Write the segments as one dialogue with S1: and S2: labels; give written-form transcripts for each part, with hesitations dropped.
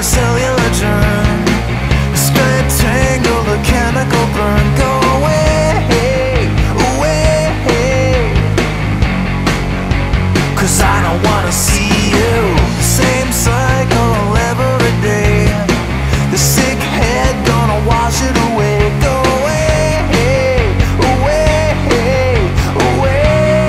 S1: a cellular germ. Straight tangle, the chemical burn. Go away, away, 'cause I don't wanna see you. The same cycle every day. The sick head gonna wash it away. Go away, away, away.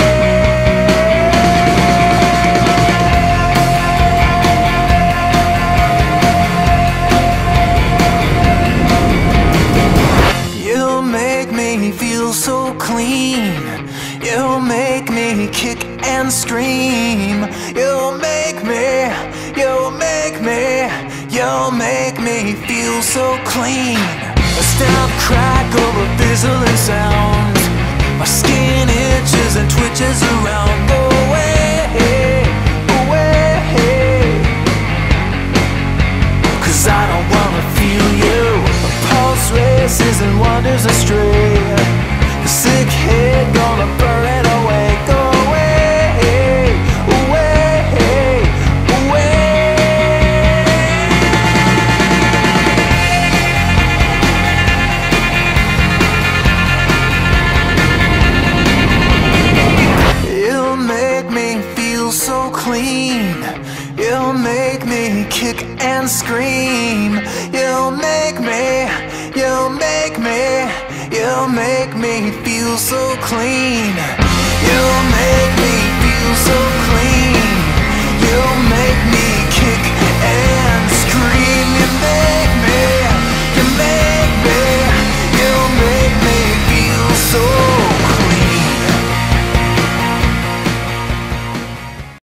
S1: You make me feel so clean. You make me kick and scream. You make me, you make me, you make me feel so clean. A stout crackle of fizzling sound. My skin itches and twitches around. Go away, away, 'cause I don't wanna feel you. A pulse races and wanders astray. The sick head gonna burn it away. Go away, away, away. You make me feel so clean. You make me kick and scream. You make me, you make me, you make me feel so clean.